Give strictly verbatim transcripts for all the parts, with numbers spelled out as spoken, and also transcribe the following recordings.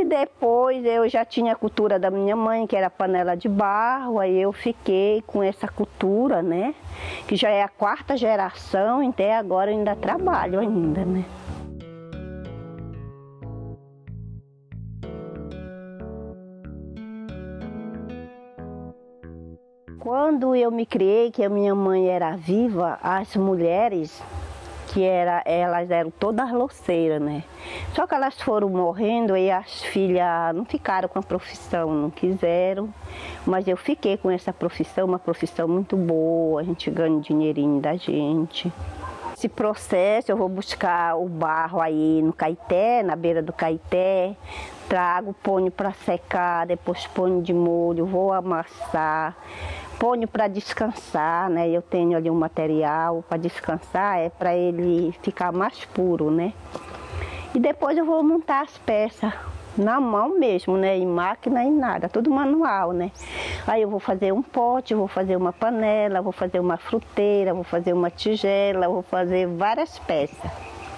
depois eu já tinha a cultura da minha mãe, que era panela de barro, aí eu fiquei com essa cultura, né? Que já é a quarta geração, até agora eu ainda trabalho ainda, né? Quando eu me criei, que a minha mãe era viva, as mulheres, que era, elas eram todas louceiras, né? Só que elas foram morrendo e as filhas não ficaram com a profissão, não quiseram. Mas eu fiquei com essa profissão, uma profissão muito boa, a gente ganha um dinheirinho da gente. Esse processo eu vou buscar o barro aí no Caeté, na beira do Caeté, trago, ponho para secar, depois ponho de molho, vou amassar. Ponho para descansar, né? Eu tenho ali um material para descansar, é para ele ficar mais puro, né? E depois eu vou montar as peças na mão mesmo, né? Em máquina e nada, tudo manual, né? Aí eu vou fazer um pote, vou fazer uma panela, vou fazer uma fruteira, vou fazer uma tigela, vou fazer várias peças.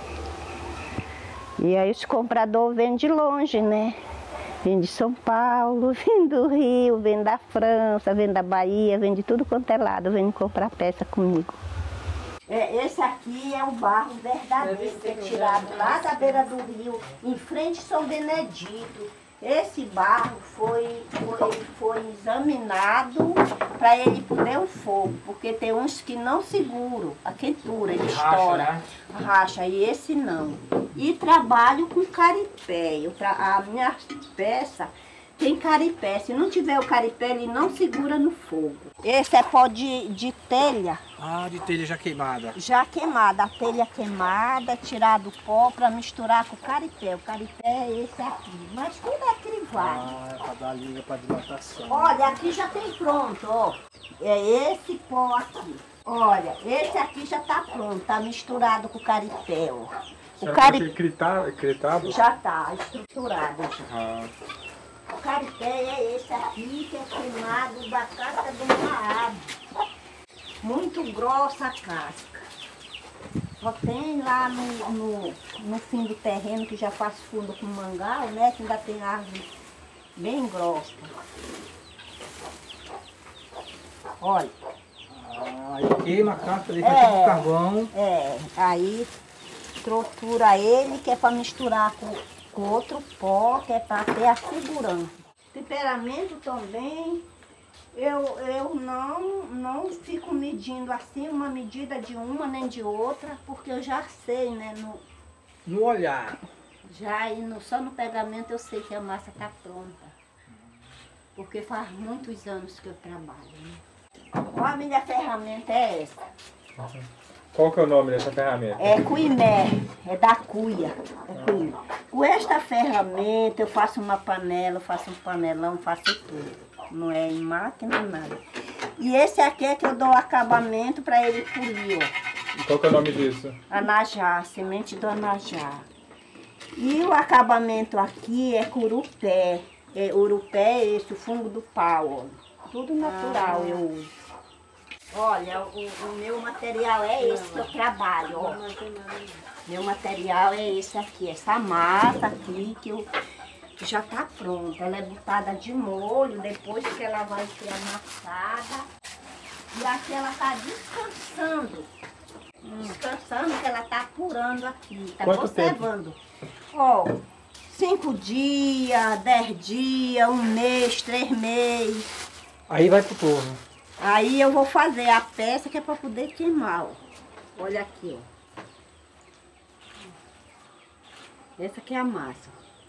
E aí os compradores vêm de longe, né? Vem de São Paulo, vem do Rio, vem da França, vem da Bahia, vem de tudo quanto é lado, vem comprar peça comigo. É, esse aqui é o barro verdadeiro, que é tirado lá da beira do rio, em frente a São Benedito. Esse barro foi, foi, foi examinado para ele poder o fogo, porque tem uns que não seguram a quentura, ele estoura, racha, né? Racha, e esse não. E trabalho com caripé. Eu tra... A minha peça tem caripé. Se não tiver o caripé, ele não segura no fogo. Esse é pó de, de telha. Ah, de telha já queimada. Já queimada. A telha queimada, tirado o pó para misturar com o caripé. O caripé é esse aqui. Mas tudo é crivado. Ah, é para dar liga para dilatação. Olha, aqui já tem pronto, ó. É esse pó aqui. Olha, esse aqui já tá pronto. Tá misturado com o caripé, ó. O caripé critado? já está estruturado. Ah. O caripé é esse aqui, que é queimado da casca de uma árvore. Muito grossa a casca. Só tem lá no, no, no fim do terreno, que já faz fundo com mangal, né? Que ainda tem árvore bem grossa. Olha. Ah, aí queima a casca, deixa é, tipo carvão. É, aí estrutura ele, que é para misturar com, com outro pó, que é para ter a segurança. Temperamento também, eu, eu não, não fico medindo assim, uma medida de uma nem de outra, porque eu já sei, né? No, no olhar. Já, e no, só no pegamento eu sei que a massa está pronta. Porque faz muitos anos que eu trabalho, né? Ó, a minha ferramenta é essa. Uhum. Qual que é o nome dessa ferramenta? É cuiné, é da cuia. É cuia. Com esta ferramenta eu faço uma panela, eu faço um panelão, faço tudo. Não é em máquina, nada. E esse aqui é que eu dou acabamento para ele polir, ó. E qual que é o nome disso? Anajá, semente do anajá. E o acabamento aqui é curupé. É, urupé é esse, o fungo do pau, ó. Tudo natural ah. eu uso. Olha, o, o meu material é esse que eu trabalho, ó. Meu material é esse aqui, essa massa aqui que, eu, que já tá pronta. Ela é botada de molho, depois que ela vai ser amassada. E aqui ela tá descansando. Descansando, que ela tá apurando aqui, tá Quanto conservando. Tempo? Ó, cinco dias, dez dias, um mês, três meses. Aí vai pro forno. Aí eu vou fazer a peça que é para poder queimar, ó. Olha aqui, ó. Essa aqui é a massa.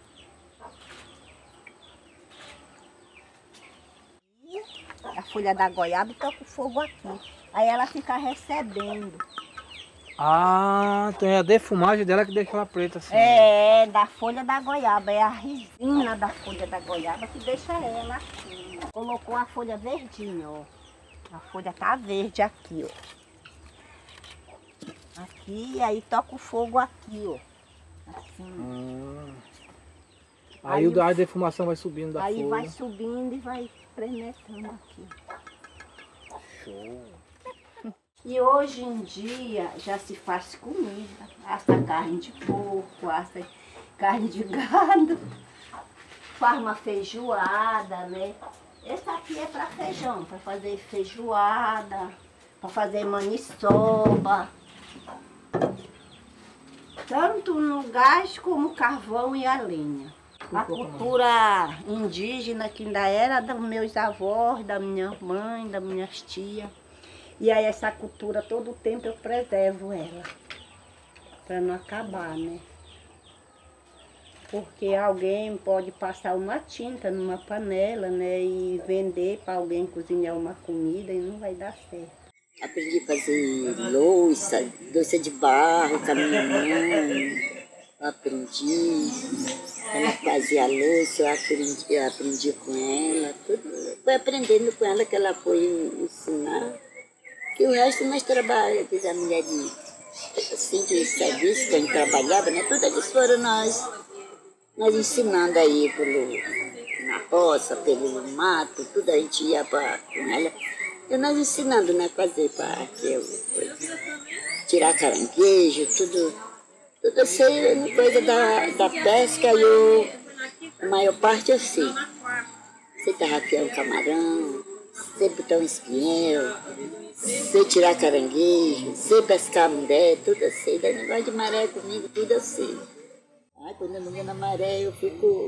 E a folha da goiaba toca o fogo aqui. Aí ela fica recebendo. Ah, então é a defumagem dela que deixa ela preta assim. É, da folha da goiaba. É a resina da folha da goiaba que deixa ela assim. Colocou a folha verdinha, ó. A folha tá verde aqui, ó. Aqui, aí toca o fogo aqui, ó. Assim. Hum. Aí, aí a defumação vai subindo da aí folha. Aí vai subindo e vai penetrando aqui. Show. E hoje em dia já se faz comida. Assa carne de porco, assa carne de gado. faz uma feijoada, né? Essa aqui é para feijão, para fazer feijoada, para fazer maniçoba. Tanto no gás como carvão e a lenha. A cultura indígena que ainda era dos meus avós, da minha mãe, das minhas tias. E aí essa cultura todo o tempo eu preservo ela, para não acabar, né? Porque alguém pode passar uma tinta numa panela, né, e vender para alguém cozinhar uma comida e não vai dar certo. Aprendi a fazer louça, louça de barro com a minha mãe. Eu aprendi. Ela fazia louça, eu aprendi, eu aprendi com ela. Tudo. Foi aprendendo com ela que ela foi ensinar. Que o resto nós trabalhamos, a mulher de, assim, de serviço, que a gente trabalhava, né? Tudo eles foram nós. Nós ensinando aí pelo, na roça, pelo mato, tudo a gente ia pra, com ela. E nós ensinando, né, fazer para tirar caranguejo, tudo. Tudo eu sei, coisa da, da pesca, eu, a maior parte eu sei. Sei tarrafiar um camarão, sei botar um espinhel, sei tirar caranguejo, sei pescar mulher, tudo eu sei. Daí negócio de maré comigo, tudo eu sei. Ai, quando eu não vou na maré, eu fico...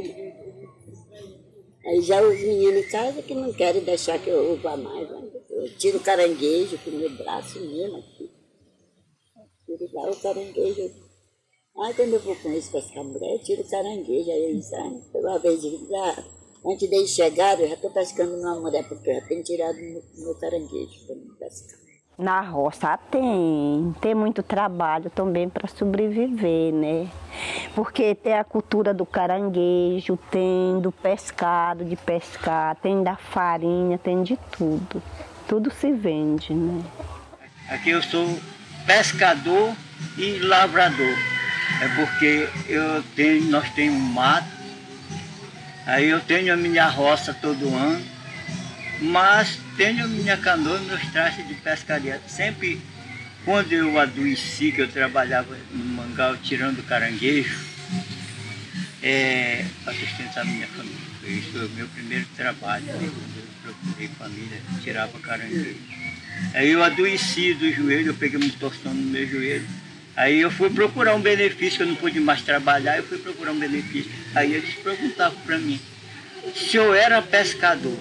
Aí já os meninos em casa que não querem deixar que eu vá mais. Né? Eu tiro caranguejo com o meu braço mesmo aqui. Tiro lá o caranguejo. Aí quando eu vou com eles pescar mulher, eu tiro caranguejo. Aí eles saem. Uma vez, ah, antes deles chegarem, eu já estou pescando numa mulher, porque eu já tenho tirado o meu caranguejo para me pescar. Na roça tem, tem muito trabalho também para sobreviver, né? Porque tem a cultura do caranguejo, tem do pescado, de pescar, tem da farinha, tem de tudo. Tudo se vende, né? Aqui eu sou pescador e lavrador. É porque eu tenho, nós temos um mato, aí eu tenho a minha roça todo ano, mas tenho a minha canoa e meus trajes de pescaria. Sempre, quando eu adoeci, que eu trabalhava no mangal tirando caranguejo, é, para sustentar a minha família. Isso foi o meu primeiro trabalho, né? Quando eu procurei família, tirava caranguejo. Aí eu adoeci do joelho, eu peguei uma torção no meu joelho. Aí eu fui procurar um benefício, que eu não pude mais trabalhar, eu fui procurar um benefício. Aí eles perguntavam para mim se eu era pescador.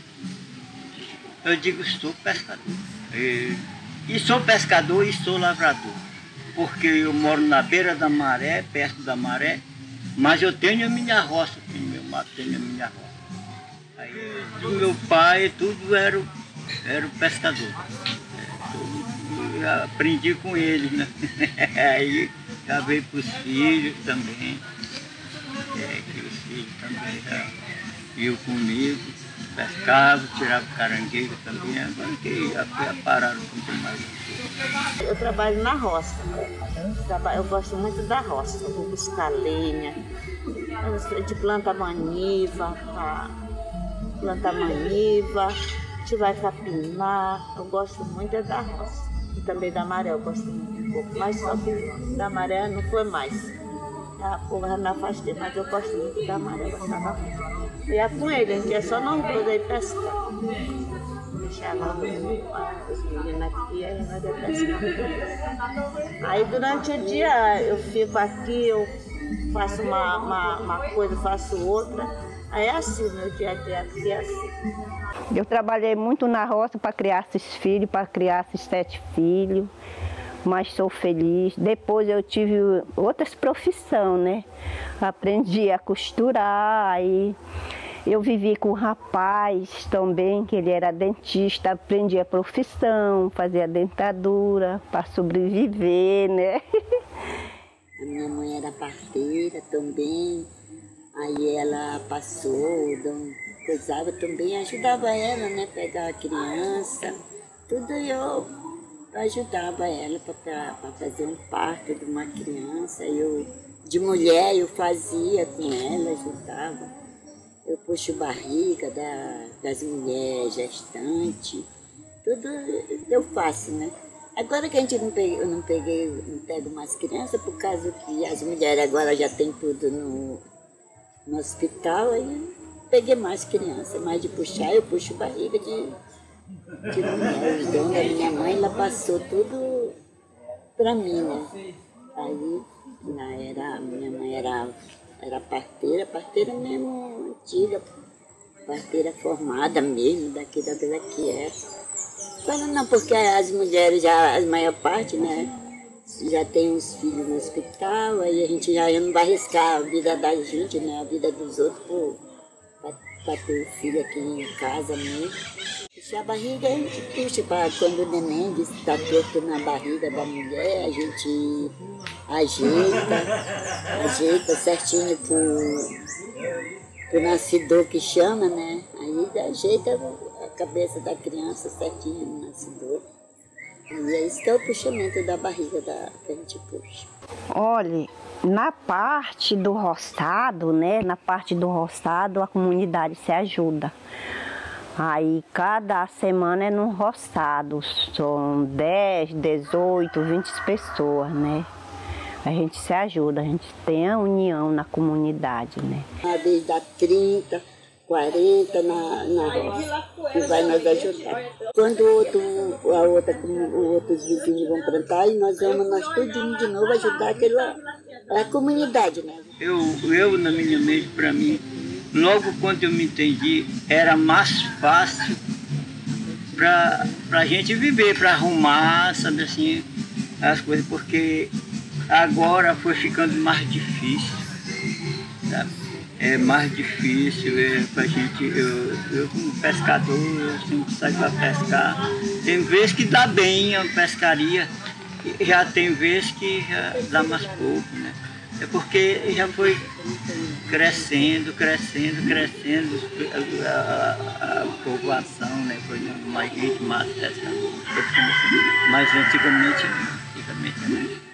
Eu digo, sou pescador. E, e sou pescador e sou lavrador. Porque eu moro na beira da maré, perto da maré, mas eu tenho a minha roça, tenho meu mato, tenho a minha roça. Aí do meu pai, tudo era, era o pescador. Eu aprendi com ele, né? Aí já veio para os filhos também. É, que os filhos também já iam comigo, pescavam, tiravam caranguejo também. Agora que já pararam um pouco mais. Eu trabalho na roça. Eu gosto muito da roça. Eu vou buscar lenha, de planta maniva, planta maniva, a gente vai capinar. Eu gosto muito é da roça. E também da maré, eu gosto muito um pouco, mas só que da maré não foi mais. A porra não afastei, mas eu gosto muito da maré, eu gostava muito. Eu ia com ele, a gente ia só nós dois aí pescar. Deixava os meninos aqui, aí nós ia pescar. Aí durante o dia eu fico aqui, eu faço uma, uma, uma coisa, faço outra. Aí é assim, meu dia a dia aqui é assim. Eu trabalhei muito na roça para criar esses filhos, para criar esses sete filhos, mas sou feliz. Depois eu tive outras profissões, né? Aprendi a costurar, aí eu vivi com um rapaz também, que ele era dentista, aprendi a profissão, fazia dentadura para sobreviver, né? A minha mãe era parteira também, aí ela passou, coisava também, ajudava ela, né, pegar a criança, tudo eu ajudava ela para fazer um parto de uma criança, eu, de mulher eu fazia com ela, ajudava, eu puxo barriga da, das mulheres gestantes, tudo eu faço, né. Agora que a gente não peguei, eu não peguei, não pego mais criança, por causa que as mulheres agora já têm tudo no, no hospital, aí peguei mais criança, mais de puxar, eu puxo barriga de, de mulher. Os dons da minha mãe, ela passou tudo para mim, né? Aí, ela era, minha mãe era, era parteira, parteira mesmo antiga, parteira formada mesmo, daqui da Vila que é. Agora não, porque as mulheres, já, a maior parte, né? Já tem uns filhos no hospital, aí a gente já não vai arriscar a vida da gente, né? A vida dos outros para ter filho aqui em casa mesmo. Puxar a barriga, a gente puxa para quando o neném está torto na barriga da mulher, a gente ajeita, ajeita certinho pro, pro nascedor que chama, né? Aí ajeita a cabeça da criança certinho no nascedor. E é isso que é o puxamento da barriga da, que a gente puxa. Olha, na parte do roçado, né? Na parte do roçado, a comunidade se ajuda. Aí cada semana é num roçado, são dez, dezoito, vinte pessoas, né? A gente se ajuda, a gente tem a união na comunidade, né? Uma vez dá trinta, quarenta na, na roça, que vai nos ajudar. Quando o outro, a outra, os outros vizinhos vão plantar, e nós vamos nós tudinho de novo ajudar aquela, a comunidade, né? Eu, eu, na minha mente, para mim, logo quando eu me entendi, era mais fácil para a gente viver, para arrumar, sabe assim, as coisas, porque agora foi ficando mais difícil, sabe? É mais difícil é, para a gente, eu, eu como pescador, eu sempre saio para pescar. Tem vezes que dá bem a pescaria, já tem vezes que já dá mais pouco, né? É porque já foi crescendo, crescendo, crescendo a, a, a povoação, né? Foi mais gente, mais pescador. Mas antigamente, antigamente, né?